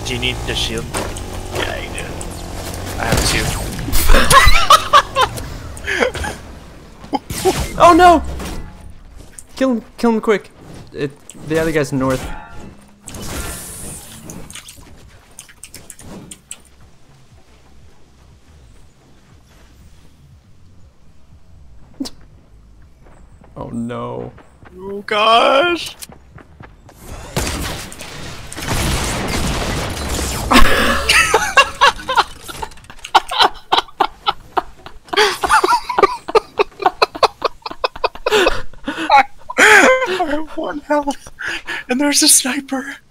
Do you need the shield? Yeah, you do. I have two. Oh no! Kill him quick. The other guy's north. Oh no. Oh gosh! I have 1 health, and there's a sniper.